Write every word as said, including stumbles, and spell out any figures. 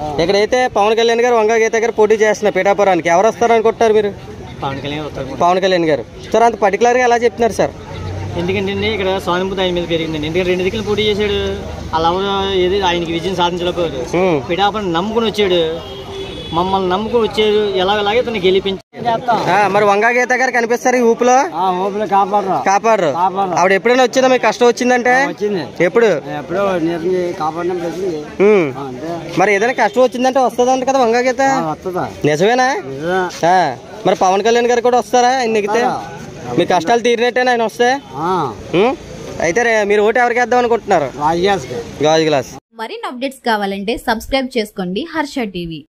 ఇక్కడైతే పవన్ కళ్యాణ్ గారు వంగా గీత గారు పోటీ చేస్తున్నారు పిఠాపురానికి. ఎవరు వస్తారు అనుకుంటున్నారు మీరు? పవన్ కళ్యాణ్ వస్తారు. పవన్ కళ్యాణ్ గారు సార్ అంత పర్టికులర్గా ఎలా చెప్తున్నారు సార్? ఎందుకంటే ఇక్కడ సానుభూతి ఆయన మీద పెరిగిందండి. ఎందుకంటే రెండు దిక్కులు పోటీ చేశాడు, అలా ఏది ఆయనకి విజయం సాధించలేకపోయాడు. పిఠాపురం నమ్ముకుని వచ్చాడు, మమ్మల్ని నమ్ముకుని వచ్చాడు, ఎలాగలాగే తను గెలిపించి. మరి వంగా గీత గారు కనిపిస్తారు ఈ ఊపులో? కాపాడరు. ఆవిడ ఎప్పుడైనా వచ్చిందా మీకు కష్టం వచ్చిందంటే? ఎప్పుడు? మరి ఏదైనా కష్టం వచ్చిందంటే వస్తుందంట కదా వంగా గీత? నిజమేనా? మరి పవన్ కళ్యాణ్ గారు కూడా వస్తారా ఆయన నెగితే? మీ కష్టాలు తీరినట్టేనా ఆయన వస్తే? అయితే మీరు ఓటు ఎవరికి వేద్దాం అనుకుంటున్నారు? గాజు గ్లాస్. మరిన్ని అప్డేట్స్ కావాలంటే సబ్స్క్రైబ్ చేసుకోండి హర్ష టీవీ.